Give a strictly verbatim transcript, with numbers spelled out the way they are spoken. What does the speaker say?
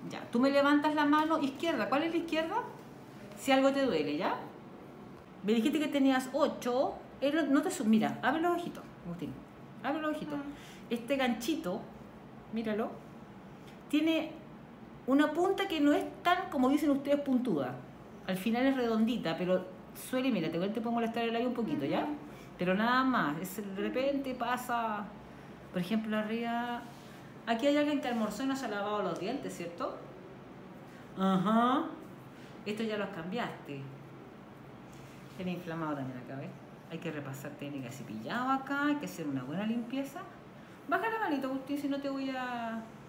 Ya, tú me levantas la mano izquierda. ¿Cuál es la izquierda? Si algo te duele, ¿ya? Me dijiste que tenías ocho. No te sub... Mira, abre los ojitos, Agustín. Abre los ojitos. Este ganchito, míralo, tiene una punta que no es tan, como dicen ustedes, puntuda. Al final es redondita, pero suele, mira, te, te pongo la estar el labio un poquito, ¿ya? Pero nada más. Es, de repente pasa, por ejemplo, arriba... Aquí hay alguien que almorzó y no se ha lavado los dientes, ¿cierto? Ajá. Esto ya los cambiaste. Tiene inflamado también acá, ¿ves? Hay que repasar técnica de cepillado acá, hay que hacer una buena limpieza. Baja la manito, Agustín, si no te voy a...